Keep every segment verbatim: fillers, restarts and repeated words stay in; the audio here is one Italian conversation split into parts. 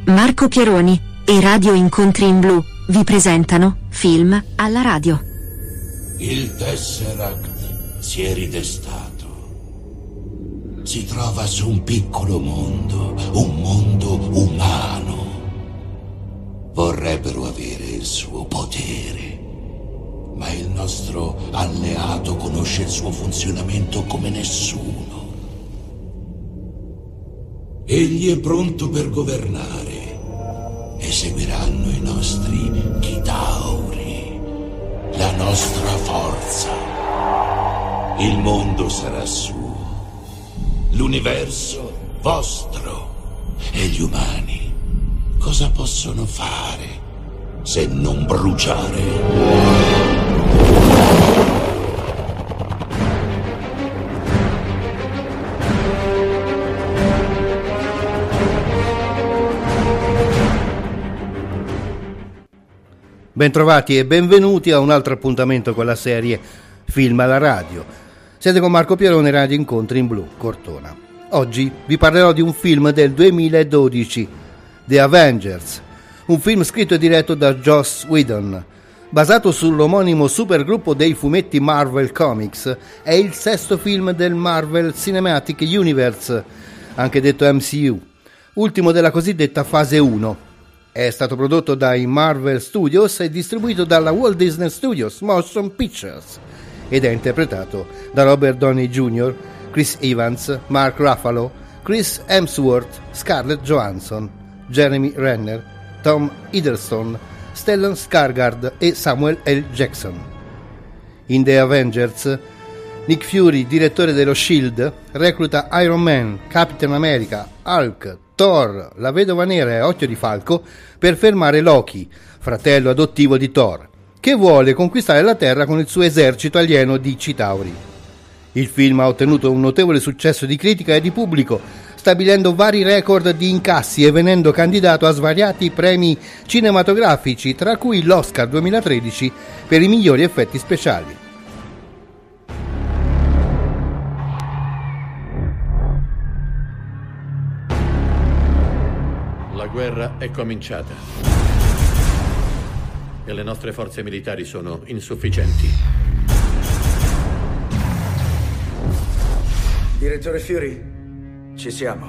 Marco Pieroni e Radio Incontri in Blu vi presentano Film alla radio. Il Tesseract si è ridestato. Si trova su un piccolo mondo, un mondo umano. Vorrebbero avere il suo potere, ma il nostro alleato conosce il suo funzionamento come nessuno. Egli è pronto per governare e seguiranno i nostri Chitauri, la nostra forza. Il mondo sarà suo, l'universo vostro, e gli umani cosa possono fare se non bruciare? Bentrovati e benvenuti a un altro appuntamento con la serie Film alla radio. Siete con Marco Pieroni, Radio Incontri in Blu, Cortona. Oggi vi parlerò di un film del duemiladodici, The Avengers, un film scritto e diretto da Joss Whedon. Basato sull'omonimo supergruppo dei fumetti Marvel Comics, è il sesto film del Marvel Cinematic Universe, anche detto M C U, ultimo della cosiddetta fase uno. È stato prodotto dai Marvel Studios e distribuito dalla Walt Disney Studios Motion Pictures ed è interpretato da Robert Downey junior, Chris Evans, Mark Ruffalo, Chris Hemsworth, Scarlett Johansson, Jeremy Renner, Tom Hiddleston, Stellan Skarsgård e Samuel L. Jackson. In The Avengers, Nick Fury, direttore dello Shield, recluta Iron Man, Capitan America, Hulk, Thor, la Vedova Nera e Occhio di Falco per fermare Loki, fratello adottivo di Thor, che vuole conquistare la Terra con il suo esercito alieno di Chitauri. Il film ha ottenuto un notevole successo di critica e di pubblico, stabilendo vari record di incassi e venendo candidato a svariati premi cinematografici, tra cui l'Oscar duemilatredici per i migliori effetti speciali. La guerra è cominciata e le nostre forze militari sono insufficienti. Direttore Fury, ci siamo.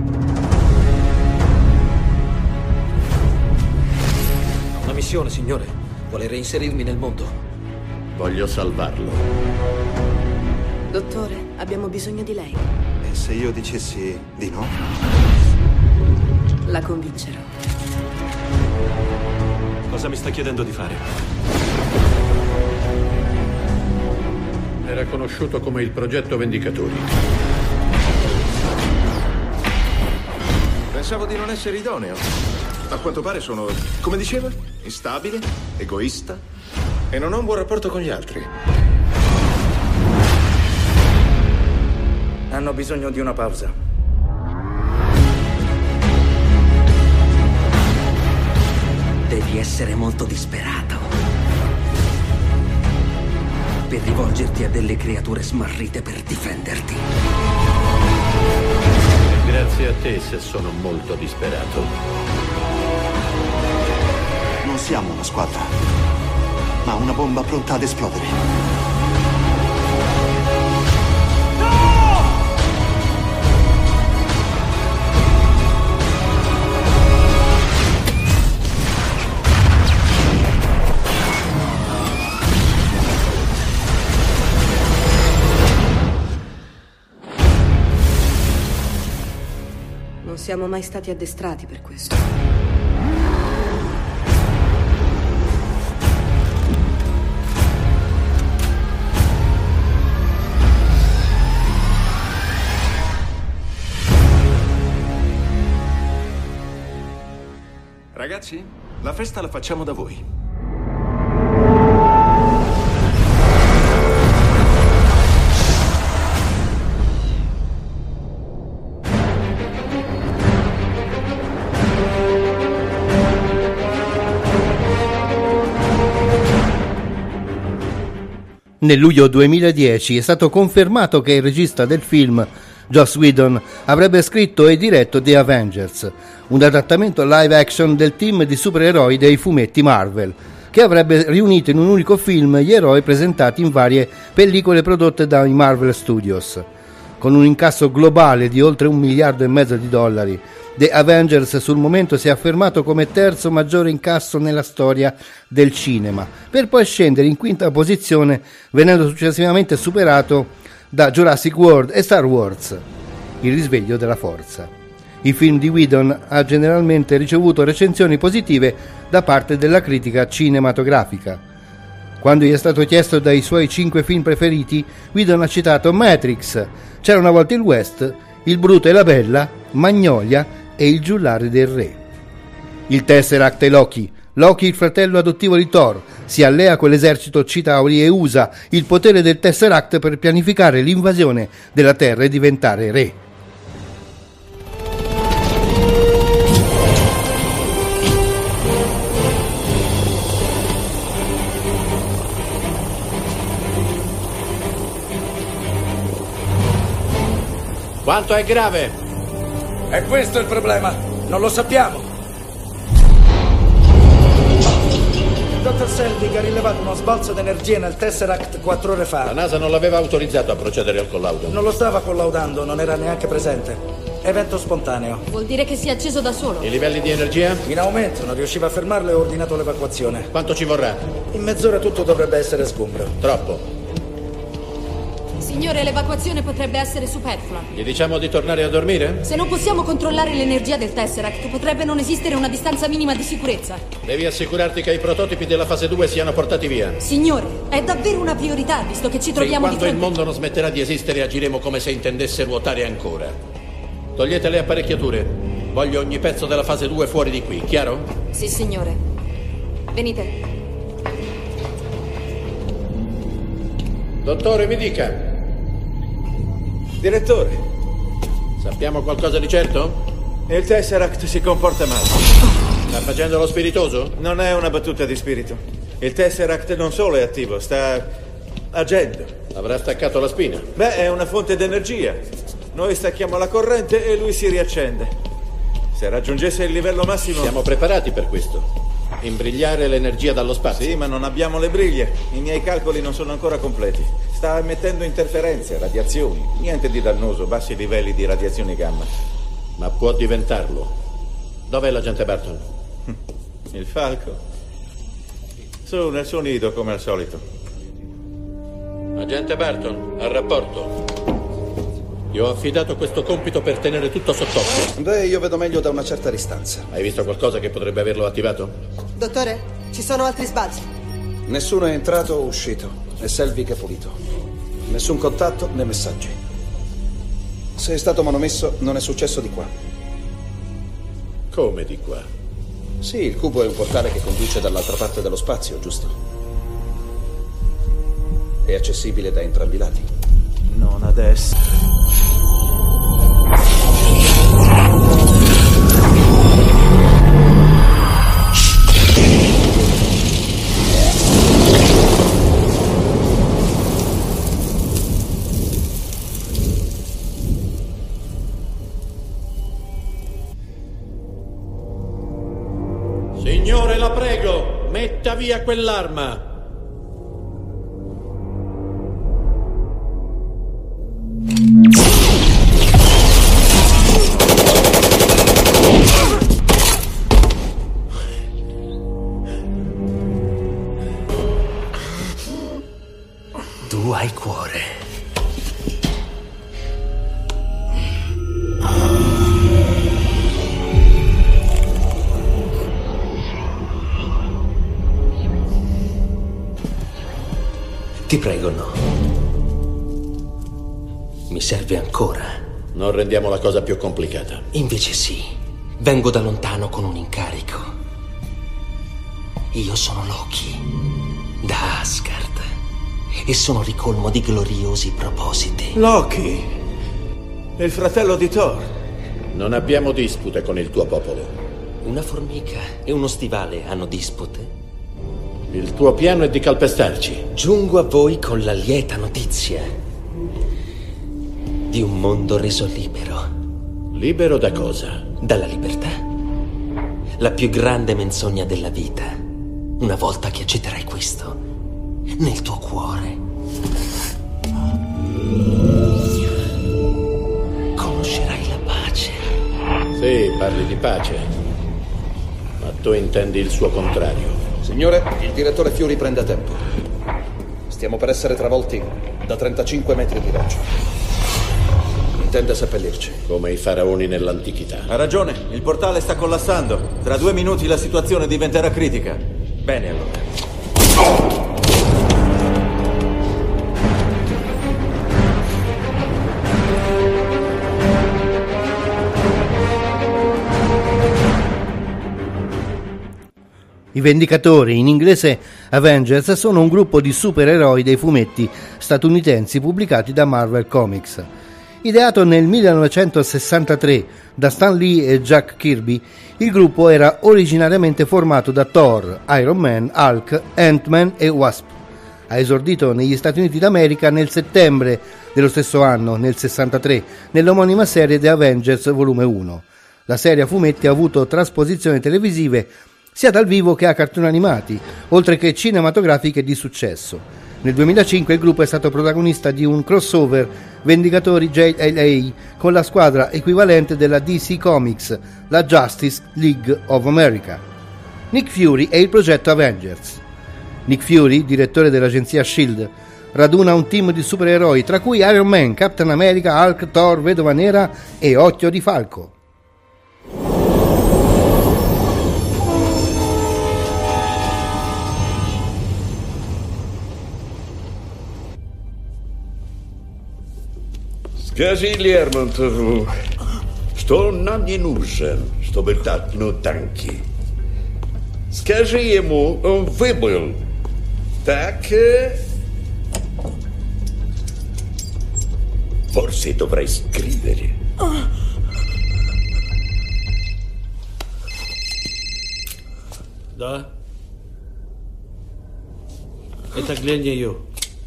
Ho una missione, signore. Vuole reinserirmi nel mondo. Voglio salvarlo. Dottore, abbiamo bisogno di lei. E se io dicessi di no? La convincerò. Cosa mi sta chiedendo di fare? Era conosciuto come il progetto Vendicatori. Pensavo di non essere idoneo. A quanto pare sono, come diceva, instabile, egoista e non ho un buon rapporto con gli altri. Hanno bisogno di una pausa. Devi essere molto disperato per rivolgerti a delle creature smarrite per difenderti. Grazie a te se sono molto disperato. Non siamo una squadra, ma una bomba pronta ad esplodere. Non siamo mai stati addestrati per questo. Ragazzi, la festa la facciamo da voi. Nel luglio duemiladieci è stato confermato che il regista del film, Joss Whedon, avrebbe scritto e diretto The Avengers, un adattamento live action del team di supereroi dei fumetti Marvel, che avrebbe riunito in un unico film gli eroi presentati in varie pellicole prodotte dai Marvel Studios. Con un incasso globale di oltre un miliardo e mezzo di dollari, The Avengers sul momento si è affermato come terzo maggiore incasso nella storia del cinema, per poi scendere in quinta posizione, venendo successivamente superato da Jurassic World e Star Wars, Il risveglio della forza. Il film di Whedon ha generalmente ricevuto recensioni positive da parte della critica cinematografica. Quando gli è stato chiesto dai suoi cinque film preferiti, Whedon ha citato Matrix, C'era una volta il West, Il Bruto e la Bella, Magnolia e Il giullare del re. Il Tesseract è Loki. Loki, il fratello adottivo di Thor, si allea con l'esercito Chitauri e usa il potere del Tesseract per pianificare l'invasione della Terra e diventare re. Quanto è grave? È questo il problema. Non lo sappiamo. Il dottor Selvig ha rilevato uno sbalzo d'energia nel Tesseract quattro ore fa. La NASA non l'aveva autorizzato a procedere al collaudo. Non lo stava collaudando, non era neanche presente. Evento spontaneo. Vuol dire che si è acceso da solo. I livelli di energia? In aumento, non riusciva a fermarlo e ho ordinato l'evacuazione. Quanto ci vorrà? In mezz'ora tutto dovrebbe essere sgombro. Troppo. Signore, l'evacuazione potrebbe essere superflua. Gli diciamo di tornare a dormire? Se non possiamo controllare l'energia del Tesseract, potrebbe non esistere una distanza minima di sicurezza. Devi assicurarti che i prototipi della fase due siano portati via. Signore, è davvero una priorità, visto che ci troviamo di fronte... fronte... Quando il mondo non smetterà di esistere, agiremo come se intendesse ruotare ancora. Togliete le apparecchiature. Voglio ogni pezzo della fase due fuori di qui, chiaro? Sì, signore. Venite. Dottore, mi dica. Direttore, sappiamo qualcosa di certo? Il Tesseract si comporta male. Sta facendo lo spiritoso? Non è una battuta di spirito. Il Tesseract non solo è attivo, sta agendo. Avrà staccato la spina? Beh, è una fonte d'energia. Noi stacchiamo la corrente e lui si riaccende. Se raggiungesse il livello massimo... Siamo preparati per questo. Imbrigliare l'energia dallo spazio. Sì, ma non abbiamo le briglie. I miei calcoli non sono ancora completi. Sta emettendo interferenze, radiazioni. Niente di dannoso, bassi livelli di radiazioni gamma. Ma può diventarlo. Dov'è l'agente Barton? Il falco? Su, nel suo nido, come al solito. Agente Barton, al rapporto. Gli ho affidato questo compito per tenere tutto sott'occhio. Beh, io vedo meglio da una certa distanza. Hai visto qualcosa che potrebbe averlo attivato? Dottore, ci sono altri sbalzi. Nessuno è entrato o uscito. E Selvig è pulito. Nessun contatto né messaggi. Se è stato manomesso, non è successo di qua. Come di qua? Sì, il cubo è un portale che conduce dall'altra parte dello spazio, giusto? È accessibile da entrambi i lati. Non adesso. Signore, la prego, metta via quell'arma. Tu hai cuore. Ti prego, no. Mi serve ancora. Non rendiamo la cosa più complicata. Invece sì. Vengo da lontano con un incarico. Io sono Loki, da Asgard. E sono ricolmo di gloriosi propositi. Loki, il fratello di Thor. Non abbiamo dispute con il tuo popolo. Una formica e uno stivale hanno dispute? Il tuo piano è di calpestarci. Giungo a voi con la lieta notizia di un mondo reso libero. Libero da cosa? Dalla libertà. la più grande menzogna della vita. Una volta che accetterai questo nel tuo cuore, conoscerai la pace. Sì, parli di pace, ma tu intendi il suo contrario. Signore, il direttore Fury prende tempo. Stiamo per essere travolti da trentacinque metri di raggio. Intende seppellirci. Come i faraoni nell'antichità. Ha ragione, il portale sta collassando. Tra due minuti la situazione diventerà critica. Bene, allora. I Vendicatori, in inglese Avengers, sono un gruppo di supereroi dei fumetti statunitensi pubblicati da Marvel Comics. Ideato nel millenovecentosessantatré da Stan Lee e Jack Kirby, il gruppo era originariamente formato da Thor, Iron Man, Hulk, Ant-Man e Wasp. Ha esordito negli Stati Uniti d'America nel settembre dello stesso anno, nel sessantatré, nell'omonima serie The Avengers volume uno. La serie a fumetti ha avuto trasposizioni televisive sia dal vivo che a cartoni animati, oltre che cinematografiche di successo. Nel duemilacinque il gruppo è stato protagonista di un crossover Vendicatori J L A con la squadra equivalente della D C Comics, la Justice League of America. Nick Fury è il progetto Avengers. Nick Fury, direttore dell'agenzia Shield, raduna un team di supereroi tra cui Iron Man, Captain America, Hulk, Thor, Vedova Nera e Occhio di Falco. Скажи, Лермонтову, что он нам не нужен, чтобы толкнуть танки. Скажи ему, он выбыл. Так... Forse dovrei scrivere. Да. Это глянь ее.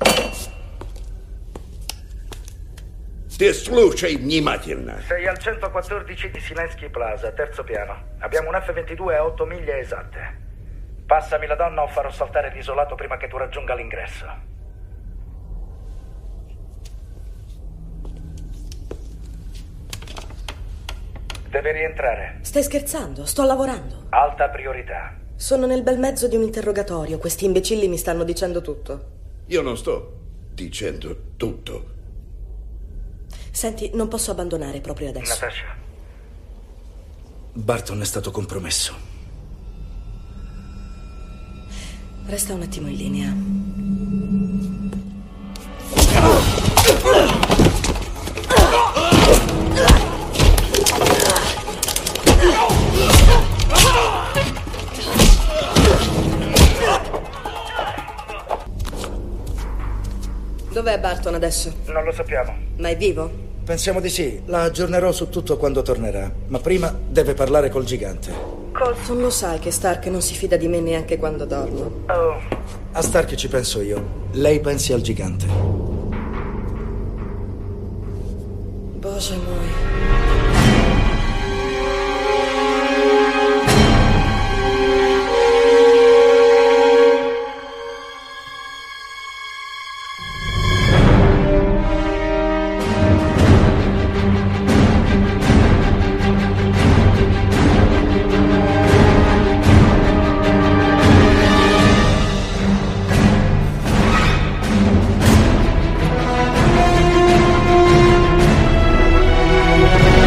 Ti слушай внимательно. Sei al centoquattordici di Silensky Plaza, terzo piano. Abbiamo un F ventidue a otto miglia esatte. Passami la donna o farò saltare l'isolato prima che tu raggiunga l'ingresso. Devi rientrare. Stai scherzando? Sto lavorando. Alta priorità. Sono nel bel mezzo di un interrogatorio. Questi imbecilli mi stanno dicendo tutto. Io non sto dicendo tutto. Senti, non posso abbandonare proprio adesso. Natasha. Barton è stato compromesso. Resta un attimo in linea. Dov'è Barton adesso? Non lo sappiamo. Ma è vivo? Pensiamo di sì. La aggiornerò su tutto quando tornerà. Ma prima deve parlare col gigante. Colson, lo sai che Stark non si fida di me neanche quando dormo. Oh. A Stark ci penso io. Lei pensi al gigante. Boże mój. We'll be right back.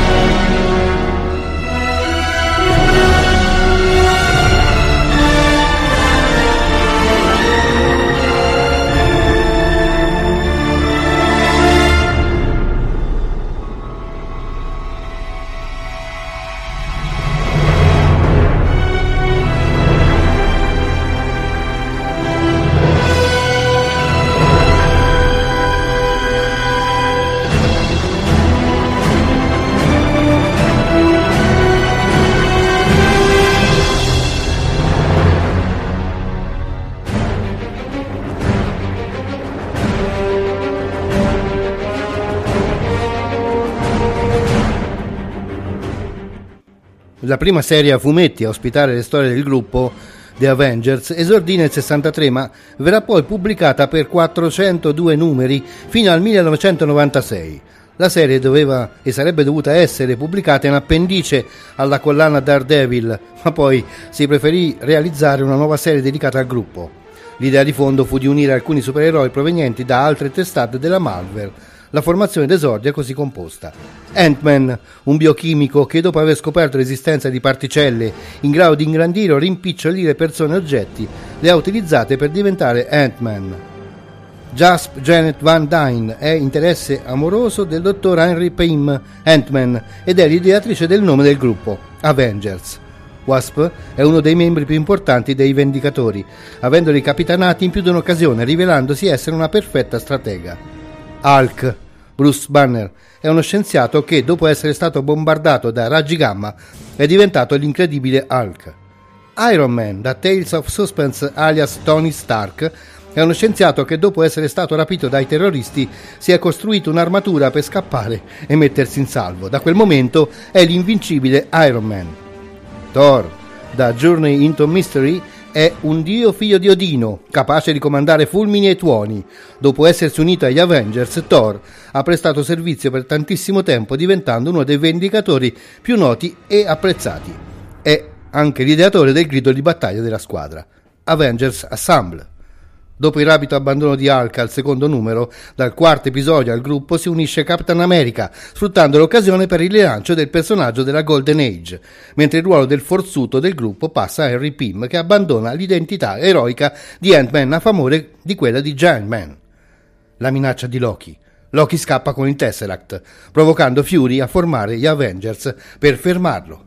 la prima serie a fumetti a ospitare le storie del gruppo, The Avengers, esordì nel sessantatré, ma verrà poi pubblicata per quattrocentodue numeri fino al millenovecentonovantasei. La serie doveva e sarebbe dovuta essere pubblicata in appendice alla collana Daredevil, ma poi si preferì realizzare una nuova serie dedicata al gruppo. L'idea di fondo fu di unire alcuni supereroi provenienti da altre testate della Marvel. La formazione d'esordio è così composta: Ant-Man, un biochimico che dopo aver scoperto l'esistenza di particelle in grado di ingrandire o rimpicciolire persone e oggetti, le ha utilizzate per diventare Ant-Man. Jasp Janet Van Dyne è interesse amoroso del dottor Henry Pym, Ant-Man, ed è l'ideatrice del nome del gruppo, Avengers. Wasp è uno dei membri più importanti dei Vendicatori, avendoli capitanati in più di un'occasione, rivelandosi essere una perfetta stratega. Hulk, Bruce Banner, è uno scienziato che, dopo essere stato bombardato da raggi gamma, è diventato l'incredibile Hulk. Iron Man, da Tales of Suspense alias Tony Stark, è uno scienziato che, dopo essere stato rapito dai terroristi, si è costruito un'armatura per scappare e mettersi in salvo. Da quel momento è l'invincibile Iron Man. Thor, da Journey into Mystery, è un dio figlio di Odino, capace di comandare fulmini e tuoni. Dopo essersi unito agli Avengers, Thor ha prestato servizio per tantissimo tempo, diventando uno dei Vendicatori più noti e apprezzati. È anche l'ideatore del grido di battaglia della squadra, Avengers Assemble. Dopo il rapido abbandono di Hulk al secondo numero, dal quarto episodio al gruppo si unisce Captain America, sfruttando l'occasione per il rilancio del personaggio della Golden Age, mentre il ruolo del forzuto del gruppo passa a Henry Pym, che abbandona l'identità eroica di Ant-Man a favore di quella di Giant Man. La minaccia di Loki. Loki scappa con il Tesseract, provocando Fury a formare gli Avengers per fermarlo.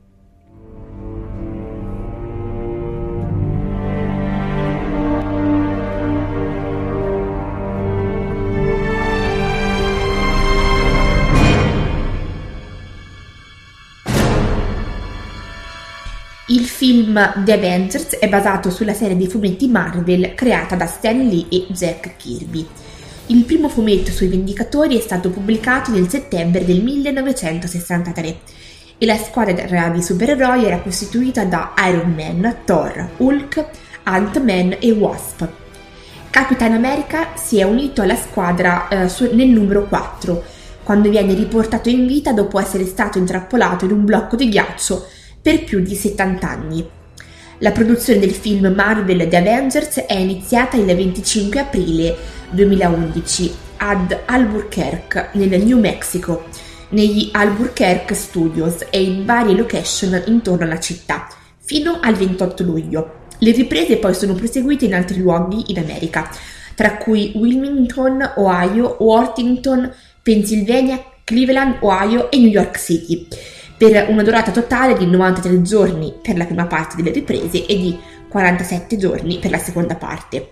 Il film The Avengers è basato sulla serie di fumetti Marvel creata da Stan Lee e Jack Kirby. Il primo fumetto sui Vendicatori è stato pubblicato nel settembre del millenovecentosessantatré e la squadra di supereroi era costituita da Iron Man, Thor, Hulk, Ant-Man e Wasp. Capitan America si è unito alla squadra eh, su, nel numero quattro, quando viene riportato in vita dopo essere stato intrappolato in un blocco di ghiaccio per più di settanta anni. La produzione del film Marvel The Avengers è iniziata il venticinque aprile duemilaundici ad Albuquerque, nel New Mexico, negli Albuquerque Studios e in varie location intorno alla città, fino al ventotto luglio. Le riprese poi sono proseguite in altri luoghi in America, tra cui Wilmington, Ohio, Worthington, Pennsylvania, Cleveland, Ohio e New York City, per una durata totale di novantatré giorni per la prima parte delle riprese e di quarantasette giorni per la seconda parte.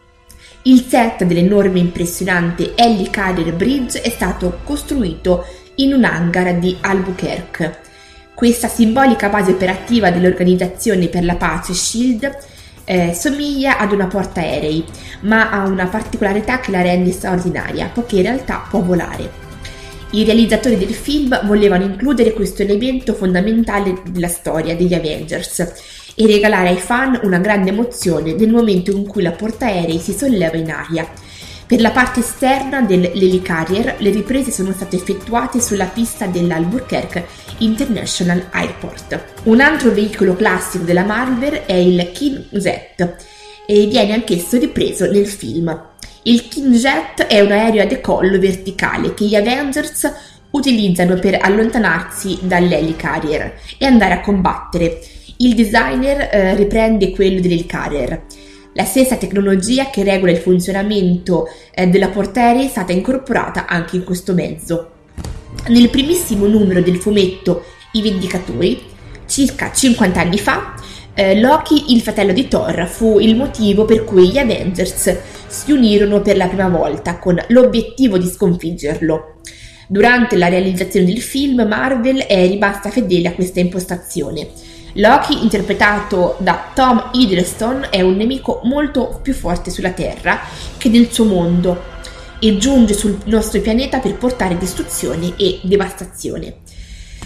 Il set dell'enorme e impressionante Helicarrier Bridge è stato costruito in un hangar di Albuquerque. Questa simbolica base operativa dell'Organizzazione per la Pace SHIELD eh, somiglia ad una portaerei, ma ha una particolarità che la rende straordinaria, poiché in realtà può volare. I realizzatori del film volevano includere questo elemento fondamentale della storia degli Avengers e regalare ai fan una grande emozione nel momento in cui la portaerei si solleva in aria. Per la parte esterna dell'Helicarrier, le riprese sono state effettuate sulla pista dell'Albuquerque International Airport. Un altro veicolo classico della Marvel è il King Jet e viene anch'esso ripreso nel film. Il King Jet è un aereo a decollo verticale che gli Avengers utilizzano per allontanarsi dall'Helicarrier e andare a combattere. Il designer eh, riprende quello dell'Helicarrier. La stessa tecnologia che regola il funzionamento eh, della portaerei è stata incorporata anche in questo mezzo. Nel primissimo numero del fumetto I Vendicatori, circa cinquanta anni fa, eh, Loki, il fratello di Thor, fu il motivo per cui gli Avengers si unirono per la prima volta con l'obiettivo di sconfiggerlo. Durante la realizzazione del film, Marvel è rimasta fedele a questa impostazione. Loki, interpretato da Tom Hiddleston, è un nemico molto più forte sulla Terra che nel suo mondo e giunge sul nostro pianeta per portare distruzione e devastazione.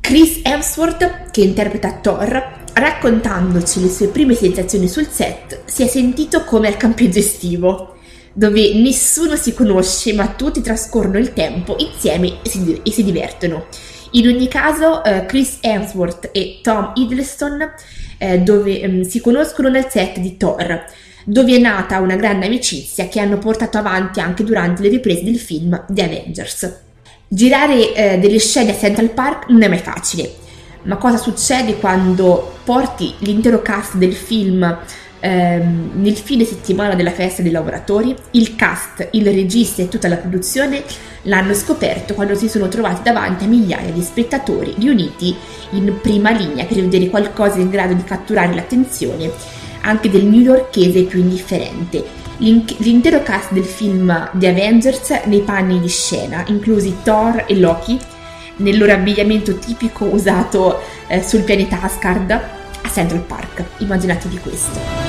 Chris Hemsworth, che interpreta Thor, raccontandoci le sue prime sensazioni sul set, si è sentito come al campeggio estivo, dove nessuno si conosce ma tutti trascorrono il tempo insieme e si, e si divertono. In ogni caso, eh, Chris Hemsworth e Tom Hiddleston eh, dove, um, si conoscono nel set di Thor, dove è nata una grande amicizia che hanno portato avanti anche durante le riprese del film The Avengers. Girare eh, delle scene a Central Park non è mai facile, ma cosa succede quando porti l'intero cast del film ehm, nel fine settimana della festa dei lavoratori? Il cast, il regista e tutta la produzione l'hanno scoperto quando si sono trovati davanti a migliaia di spettatori riuniti in prima linea per vedere qualcosa in grado di catturare l'attenzione anche del newyorkese più indifferente. L'intero cast del film The Avengers nei panni di scena, inclusi Thor e Loki, nel loro abbigliamento tipico usato eh, sul pianeta Asgard a Central Park. Immaginatevi questo.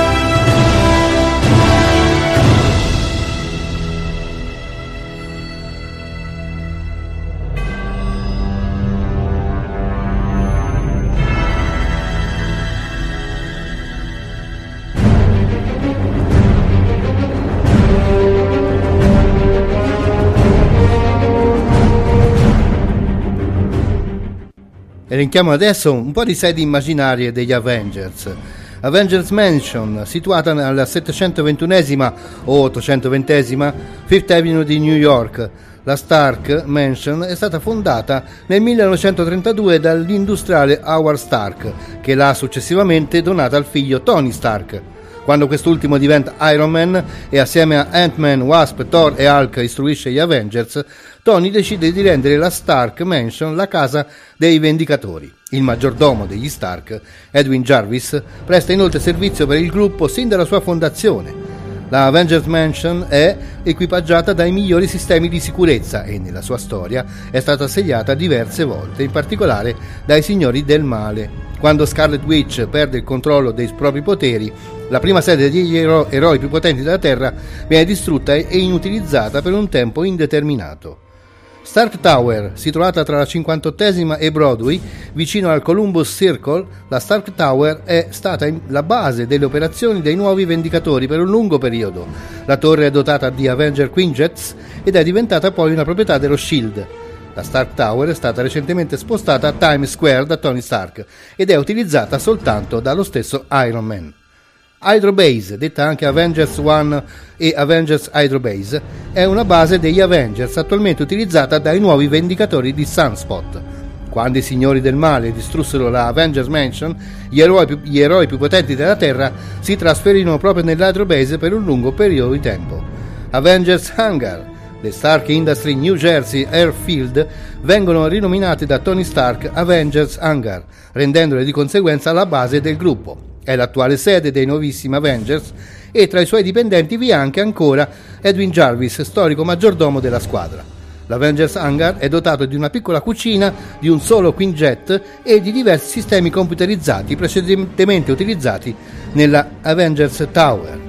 Elenchiamo adesso un po' di sedi immaginarie degli Avengers. Avengers Mansion, situata alla settecentoventunesima o ottocentoventesima Fifth Avenue di New York. La Stark Mansion è stata fondata nel millenovecentotrentadue dall'industriale Howard Stark, che l'ha successivamente donata al figlio Tony Stark. Quando quest'ultimo diventa Iron Man e assieme a Ant-Man, Wasp, Thor e Hulk istruisce gli Avengers, Tony decide di rendere la Stark Mansion la casa dei Vendicatori. Il maggiordomo degli Stark, Edwin Jarvis, presta inoltre servizio per il gruppo sin dalla sua fondazione. La Avengers Mansion è equipaggiata dai migliori sistemi di sicurezza e nella sua storia è stata assegnata diverse volte, in particolare dai Signori del Male. Quando Scarlet Witch perde il controllo dei propri poteri, la prima sede degli ero- eroi più potenti della Terra viene distrutta e inutilizzata per un tempo indeterminato. Stark Tower, situata tra la cinquantottesima e Broadway, vicino al Columbus Circle, la Stark Tower è stata la base delle operazioni dei nuovi Vendicatori per un lungo periodo. La torre è dotata di Avenger Quinjets ed è diventata poi una proprietà dello Shield. La Stark Tower è stata recentemente spostata a Times Square da Tony Stark ed è utilizzata soltanto dallo stesso Iron Man. Hydro Base, detta anche Avengers One e Avengers Hydro Base, è una base degli Avengers attualmente utilizzata dai nuovi Vendicatori di Sunspot. Quando i Signori del Male distrussero la Avengers Mansion, gli eroi più, gli eroi più potenti della Terra si trasferirono proprio nell'Hydro Base per un lungo periodo di tempo. Avengers Hangar, le Stark Industry New Jersey Airfield, vengono rinominate da Tony Stark Avengers Hangar, rendendole di conseguenza la base del gruppo. È l'attuale sede dei nuovissimi Avengers e tra i suoi dipendenti vi è anche ancora Edwin Jarvis, storico maggiordomo della squadra. L'Avengers Hangar è dotato di una piccola cucina, di un solo Quinjet e di diversi sistemi computerizzati precedentemente utilizzati nella Avengers Tower.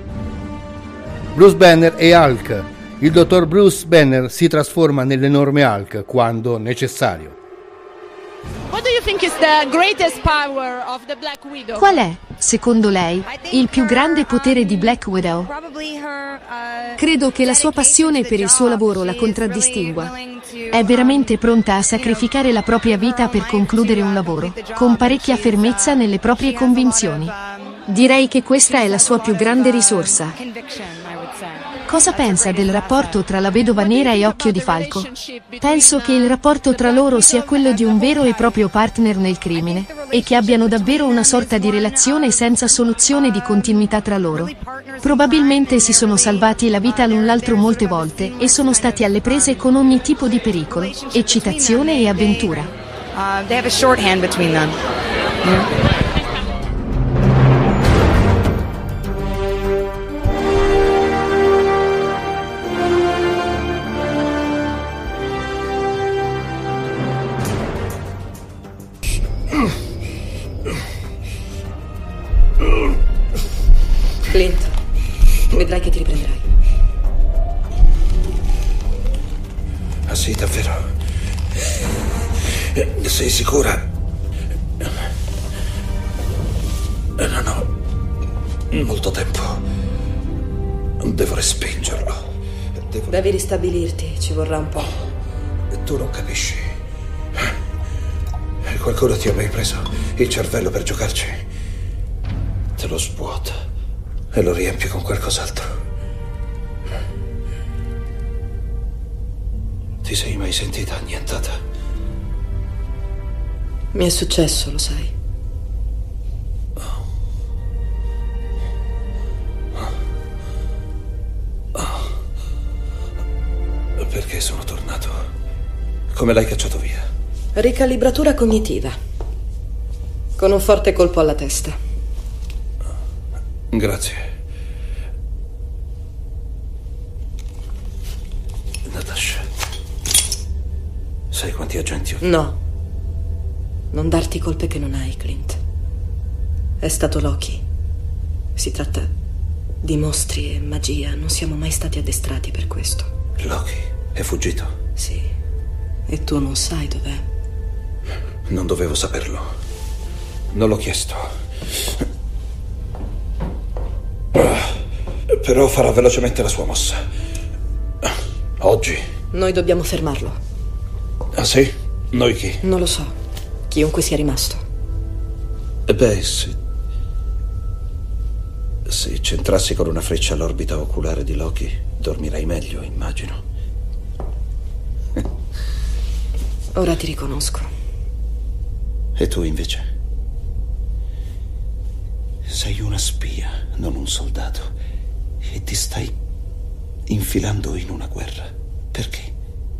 Bruce Banner e Hulk. Il dottor Bruce Banner si trasforma nell'enorme Hulk quando necessario. Qual è, secondo lei, il più grande potere di Black Widow? Credo che la sua passione per il suo lavoro la contraddistingua. È veramente pronta a sacrificare la propria vita per concludere un lavoro, con parecchia fermezza nelle proprie convinzioni. Direi che questa è la sua più grande risorsa. Cosa pensa del rapporto tra la vedova nera e Occhio di Falco? Penso che il rapporto tra loro sia quello di un vero e proprio partner nel crimine, e che abbiano davvero una sorta di relazione senza soluzione di continuità tra loro. Probabilmente si sono salvati la vita l'un l'altro molte volte e sono stati alle prese con ogni tipo di pericolo, eccitazione e avventura. Uh, they have a shorthand between them. Yeah. Clint, vedrai che ti riprenderai. Ah sì, davvero? Sei sicura? Non ho molto tempo. Devo respingerlo. Devo... Devi ristabilirti, ci vorrà un po'. Tu non capisci. Qualcuno ti ha mai preso il cervello per giocarci? Te lo svuota e lo riempie con qualcos'altro. Ti sei mai sentita annientata? Mi è successo, lo sai. Perché sono tornato? Come l'hai cacciato via? Ricalibratura cognitiva. Con un forte colpo alla testa. Grazie. Natasha, sai quanti agenti ho? No. Non darti colpe che non hai, Clint. È stato Loki. Si tratta di mostri e magia. Non siamo mai stati addestrati per questo. Loki è fuggito? Sì. E tu non sai dov'è? Non dovevo saperlo. Non l'ho chiesto. Però farà velocemente la sua mossa. Oggi. Noi dobbiamo fermarlo. Ah sì? Noi chi? Non lo so. Chiunque sia rimasto. Beh, se... Se centrassi con una freccia l'orbita oculare di Loki, dormirai meglio, immagino. Ora ti riconosco. E tu invece? Sei una spia, non un soldato. E ti stai infilando in una guerra. Perché?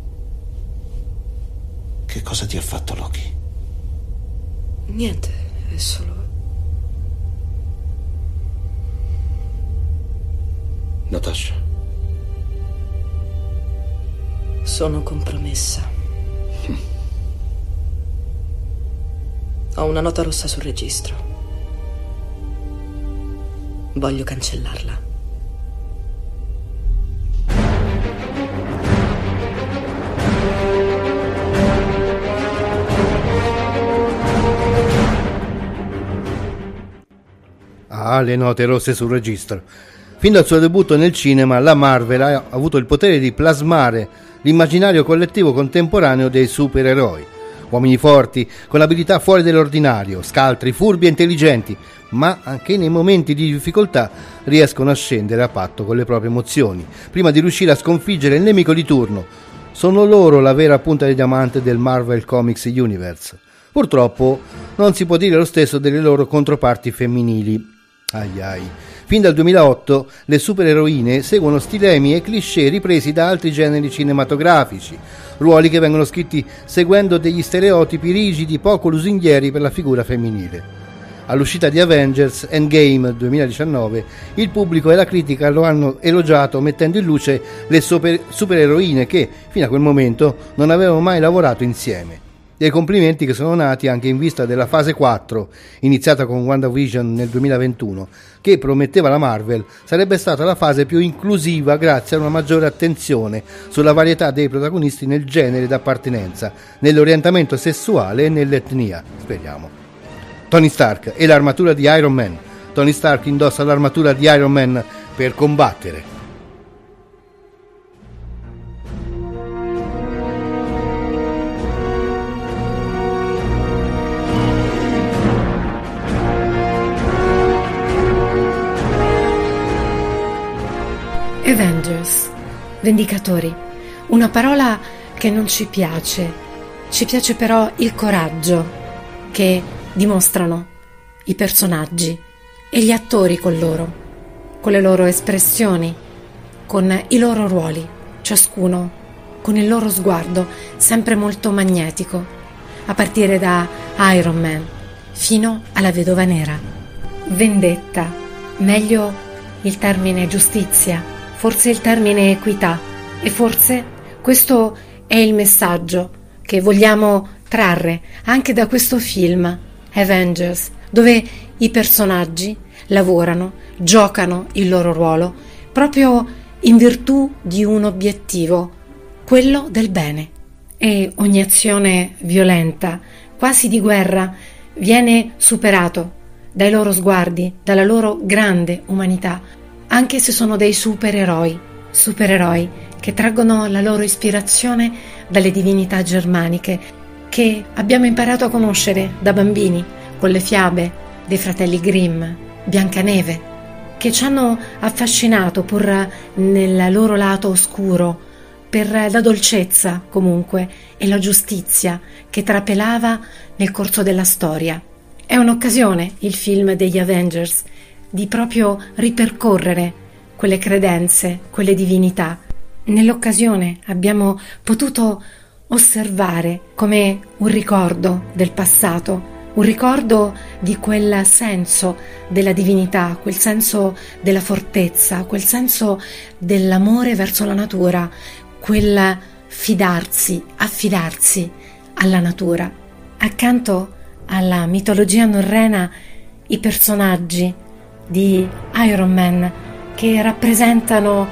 Che cosa ti ha fatto Loki? Niente, è solo... Natasha. Sono compromessa. Hm. Ho una nota rossa sul registro. Voglio cancellarla. Ah, le note rosse sul registro. Fin dal suo debutto nel cinema, la Marvel ha avuto il potere di plasmare l'immaginario collettivo contemporaneo dei supereroi. Uomini forti, con abilità fuori dall'ordinario, scaltri, furbi e intelligenti, ma anche nei momenti di difficoltà riescono a scendere a patto con le proprie emozioni, prima di riuscire a sconfiggere il nemico di turno. Sono loro la vera punta di diamante del Marvel Comics Universe. Purtroppo non si può dire lo stesso delle loro controparti femminili. Ai ai. Fin dal duemilaotto le supereroine seguono stilemi e cliché ripresi da altri generi cinematografici, ruoli che vengono scritti seguendo degli stereotipi rigidi poco lusinghieri per la figura femminile. All'uscita di Avengers Endgame duemiladiciannove, il pubblico e la critica lo hanno elogiato mettendo in luce le super, supereroine che, fino a quel momento, non avevano mai lavorato insieme. Dei complimenti che sono nati anche in vista della fase quattro, iniziata con WandaVision nel duemilaventuno, che prometteva la Marvel sarebbe stata la fase più inclusiva grazie a una maggiore attenzione sulla varietà dei protagonisti nel genere d'appartenenza, nell'orientamento sessuale e nell'etnia, speriamo. Tony Stark e l'armatura di Iron Man. Tony Stark indossa l'armatura di Iron Man per combattere. Avengers, Vendicatori, una parola che non ci piace, ci piace però il coraggio che dimostrano i personaggi e gli attori con loro, con le loro espressioni, con i loro ruoli, ciascuno con il loro sguardo sempre molto magnetico, a partire da Iron Man fino alla Vedova Nera. Vendetta, meglio il termine giustizia, forse il termine equità, e forse questo è il messaggio che vogliamo trarre anche da questo film Avengers, dove i personaggi lavorano, giocano il loro ruolo proprio in virtù di un obiettivo, quello del bene, e ogni azione violenta, quasi di guerra, viene superato dai loro sguardi, dalla loro grande umanità, anche se sono dei supereroi, supereroi che traggono la loro ispirazione dalle divinità germaniche che abbiamo imparato a conoscere da bambini con le fiabe dei fratelli Grimm, Biancaneve, che ci hanno affascinato pur nel loro lato oscuro per la dolcezza comunque e la giustizia che trapelava nel corso della storia. È un'occasione, il film degli Avengers, di proprio ripercorrere quelle credenze, quelle divinità. Nell'occasione abbiamo potuto osservare come un ricordo del passato, un ricordo di quel senso della divinità, quel senso della fortezza, quel senso dell'amore verso la natura, quel fidarsi, affidarsi alla natura. Accanto alla mitologia norrena, i personaggi di Iron Man che rappresentano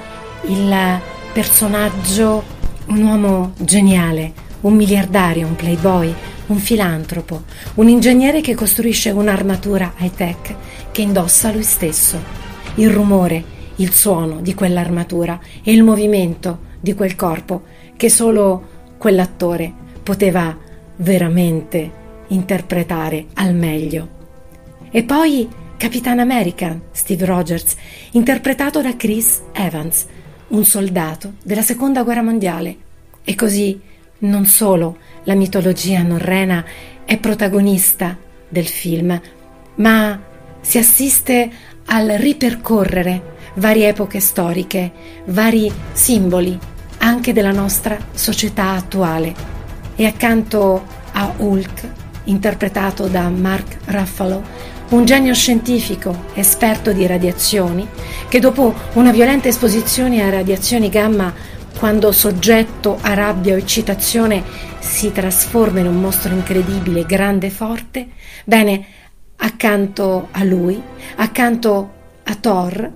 il personaggio, un uomo geniale, un miliardario, un playboy, un filantropo, un ingegnere che costruisce un'armatura high-tech che indossa lui stesso. Il rumore, il suono di quell'armatura e il movimento di quel corpo che solo quell'attore poteva veramente interpretare al meglio. E poi Capitan America, Steve Rogers, interpretato da Chris Evans, un soldato della seconda guerra mondiale. E così non solo la mitologia norrena è protagonista del film, ma si assiste al ripercorrere varie epoche storiche, vari simboli anche della nostra società attuale. E accanto a Hulk, interpretato da Mark Ruffalo, un genio scientifico esperto di radiazioni, che dopo una violenta esposizione a radiazioni gamma, quando soggetto a rabbia o eccitazione si trasforma in un mostro incredibile, grande e forte, bene, accanto a lui, accanto a Thor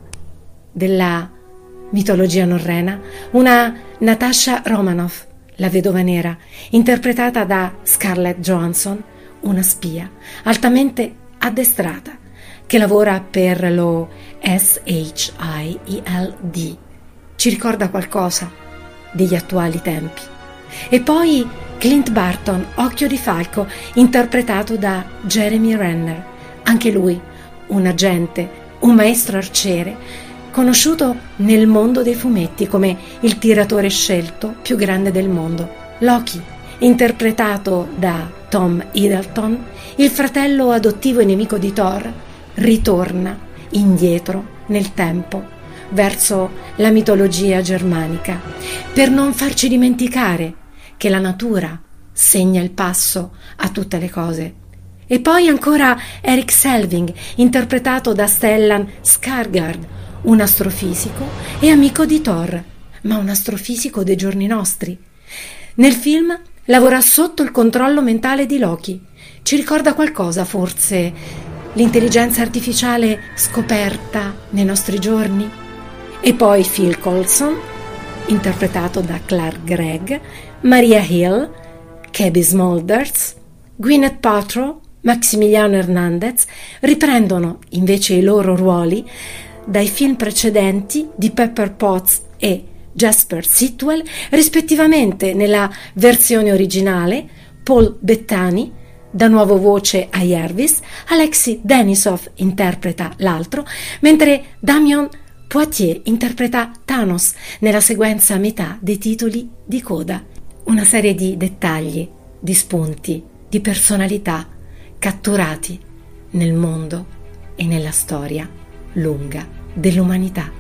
della mitologia norrena, una Natasha Romanoff, la vedova nera, interpretata da Scarlett Johansson, una spia altamente addestrata che lavora per lo S H I E L D. Ci ricorda qualcosa degli attuali tempi. E poi Clint Barton, Occhio di Falco, interpretato da Jeremy Renner, anche lui un agente, un maestro arciere, conosciuto nel mondo dei fumetti come il tiratore scelto più grande del mondo. Loki, interpretato da Tom Hiddleston, il fratello adottivo e nemico di Thor, ritorna indietro nel tempo verso la mitologia germanica per non farci dimenticare che la natura segna il passo a tutte le cose. E poi ancora Erik Selvig, interpretato da Stellan Skarsgård, un astrofisico e amico di Thor, ma un astrofisico dei giorni nostri. Nel film lavora sotto il controllo mentale di Loki. Ci ricorda qualcosa, forse, l'intelligenza artificiale scoperta nei nostri giorni? E poi Phil Coulson, interpretato da Clark Gregg, Maria Hill, Cabby Smulders, Gwyneth Paltrow, Maximiliano Hernandez riprendono invece i loro ruoli dai film precedenti di Pepper Potts e Jasper Sitwell, rispettivamente nella versione originale Paul Bettany dà nuovo voce a Jarvis, Alexei Denisov interpreta l'altro, mentre Damian Poitier interpreta Thanos nella sequenza a metà dei titoli di coda. Una serie di dettagli, di spunti, di personalità catturati nel mondo e nella storia lunga dell'umanità.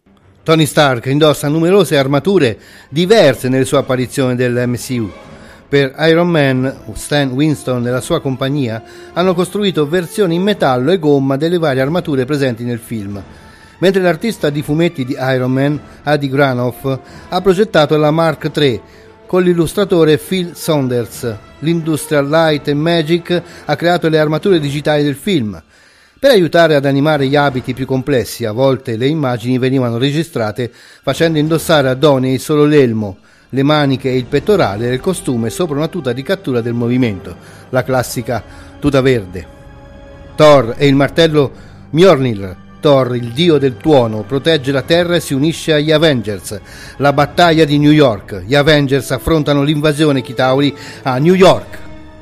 Tony Stark indossa numerose armature diverse nelle sue apparizioni dell'M C U. Per Iron Man, Stan Winston e la sua compagnia hanno costruito versioni in metallo e gomma delle varie armature presenti nel film, mentre l'artista di fumetti di Iron Man, Adi Granoff, ha progettato la Mark tre con l'illustratore Phil Saunders. L'Industrial Light and Magic ha creato le armature digitali del film. Per aiutare ad animare gli abiti più complessi, a volte le immagini venivano registrate facendo indossare a Downey solo l'elmo, le maniche e il pettorale del costume sopra una tuta di cattura del movimento, la classica tuta verde. Thor e il martello Mjolnir. Thor, il dio del tuono, protegge la Terra e si unisce agli Avengers. La battaglia di New York. Gli Avengers affrontano l'invasione Chitauri a New York.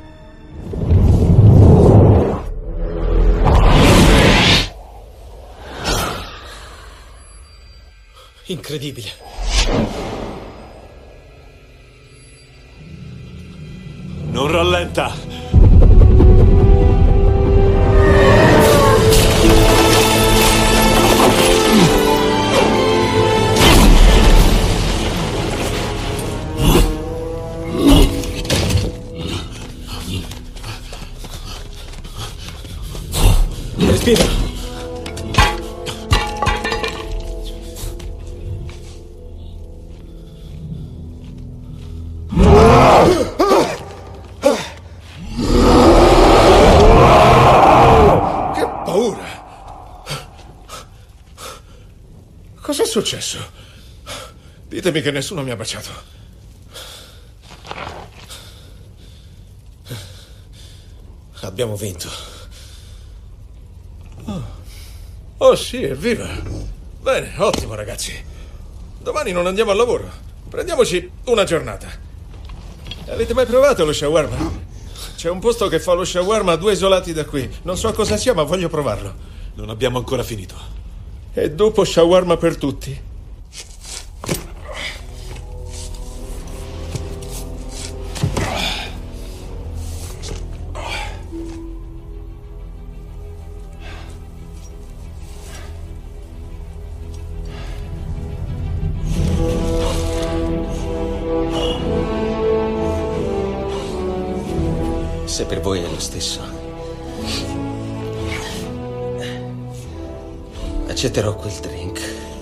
Incredibile. Non rallenta. Respira. Che paura! Cos'è successo? Ditemi che nessuno mi ha baciato. Abbiamo vinto. Oh. Oh sì, evviva! Bene, ottimo ragazzi. Domani non andiamo al lavoro. Prendiamoci una giornata. Avete mai provato lo shawarma? C'è un posto che fa lo shawarma a due isolati da qui. Non so cosa sia, ma voglio provarlo. Non abbiamo ancora finito. E dopo shawarma per tutti. Se per voi è lo stesso, accetterò quel drink.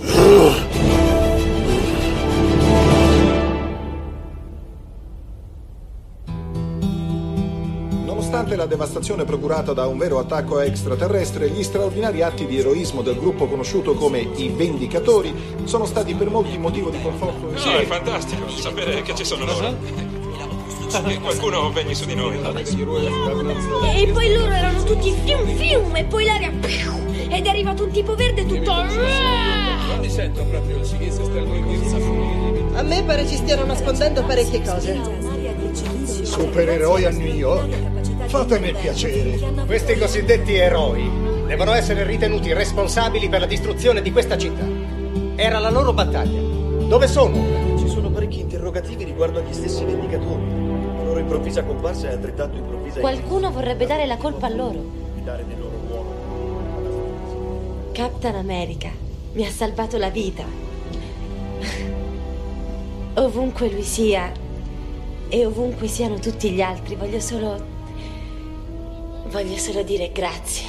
Nonostante la devastazione procurata da un vero attacco extraterrestre, gli straordinari atti di eroismo del gruppo conosciuto come i Vendicatori sono stati per molti motivo di conforto. Sì, è fantastico sapere che ci sono loro. Che qualcuno venni su di noi. E poi loro erano tutti fium fium e poi l'aria ed è arrivato un tipo verde tutto. Non mi sento proprio il cinese strano. A me pare ci stiano nascondendo parecchie cose. Supereroi a New York? Fatemi il piacere. Questi cosiddetti eroi devono essere ritenuti responsabili per la distruzione di questa città. Era la loro battaglia. Dove sono? Ci sono parecchi interrogativi riguardo agli stessi Vendicatori. La loro improvvisa comparsa è altrettanto improvvisa. Qualcuno vorrebbe dare la colpa a loro. Dare del loro ruolo. Captain America mi ha salvato la vita. Ovunque lui sia e ovunque siano tutti gli altri, voglio solo voglio solo dire grazie.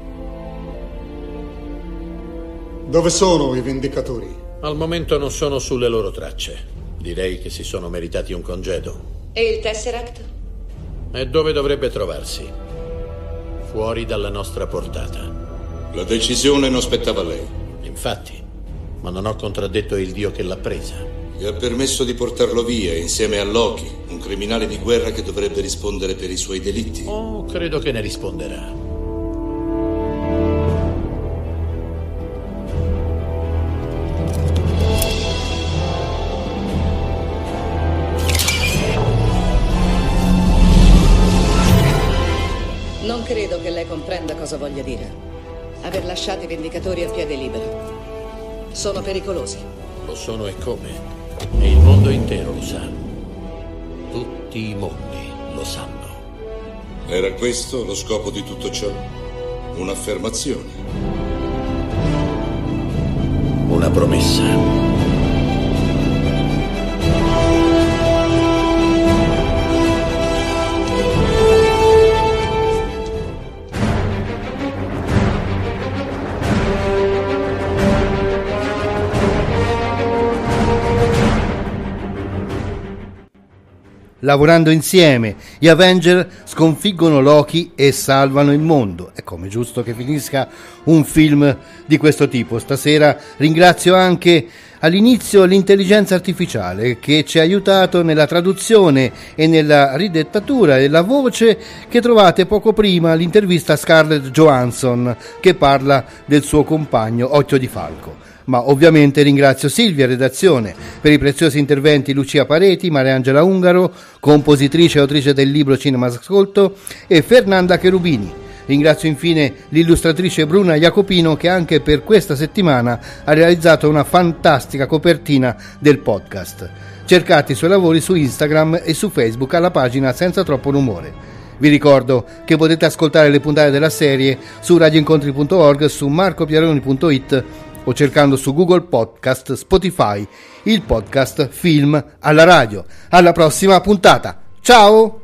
Dove sono i Vendicatori? Al momento non sono sulle loro tracce. Direi che si sono meritati un congedo. E il Tesseract? E dove dovrebbe trovarsi? Fuori dalla nostra portata. La decisione non spettava a lei. Infatti, ma non ho contraddetto il dio che l'ha presa. Gli ha permesso di portarlo via insieme a Loki, un criminale di guerra che dovrebbe rispondere per i suoi delitti. Oh, credo che ne risponderà. Non credo che lei comprenda cosa voglia dire. Aver lasciato i Vendicatori a piede libero. Sono pericolosi. Lo sono e come? E il mondo intero lo sa. Tutti i mondi lo sanno. Era questo lo scopo di tutto ciò? Un'affermazione? Una promessa. Lavorando insieme, gli Avenger sconfiggono Loki e salvano il mondo. È come giusto che finisca un film di questo tipo. Stasera ringrazio anche all'inizio l'intelligenza artificiale che ci ha aiutato nella traduzione e nella ridettatura della voce che trovate poco prima l'intervista a Scarlett Johansson che parla del suo compagno Occhio di Falco. Ma ovviamente ringrazio Silvia, redazione, per i preziosi interventi Lucia Pareti, Mariangela Ungaro, compositrice e autrice del libro Cinema Ascolto, e Fernanda Cherubini. Ringrazio infine l'illustratrice Bruna Jacopino che anche per questa settimana ha realizzato una fantastica copertina del podcast. Cercate i suoi lavori su Instagram e su Facebook alla pagina Senza Troppo Rumore. Vi ricordo che potete ascoltare le puntate della serie su radioincontri punto org, su marcopiaroni punto it o cercando su Google Podcast, Spotify, il podcast Film alla radio. Alla prossima puntata. Ciao!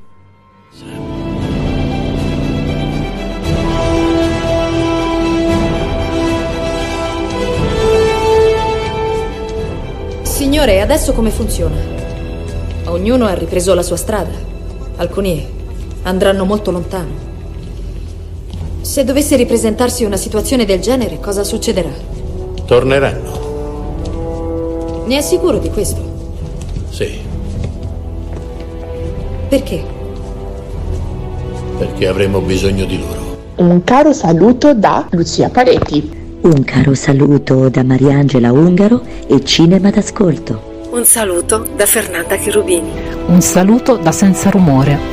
Signore, adesso come funziona? Ognuno ha ripreso la sua strada. Alcuni andranno molto lontano. Se dovesse ripresentarsi una situazione del genere, cosa succederà? Torneranno. Ne è sicuro di questo? Sì. Perché? Perché avremo bisogno di loro. Un caro saluto da Lucia Pareti. Un caro saluto da Mariangela Ungaro e Cinema d'Ascolto. Un saluto da Fernanda Cherubini. Un saluto da Senza Rumore.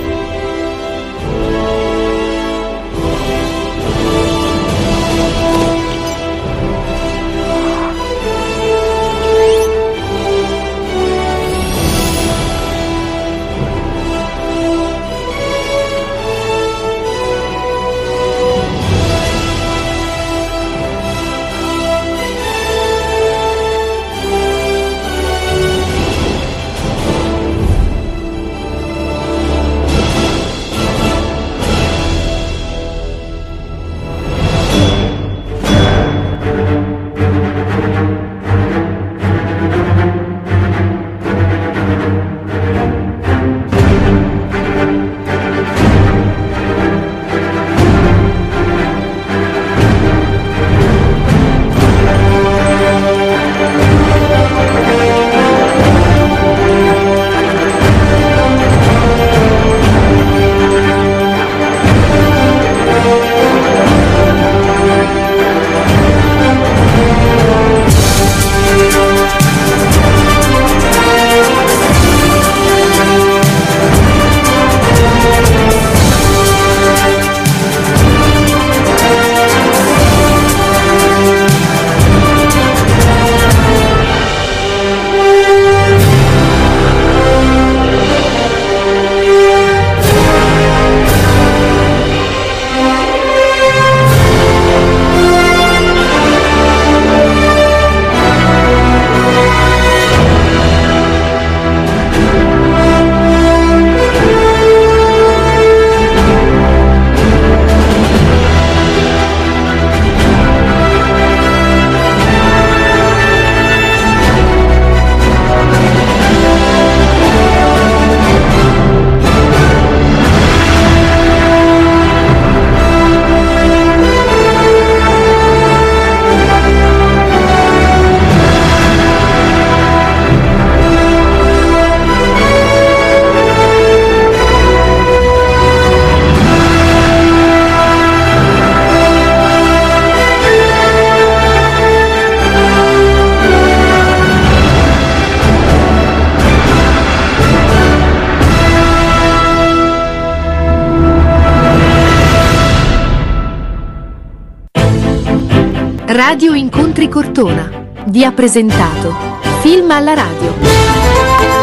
Radio Incontri Cortona vi ha presentato Film alla radio.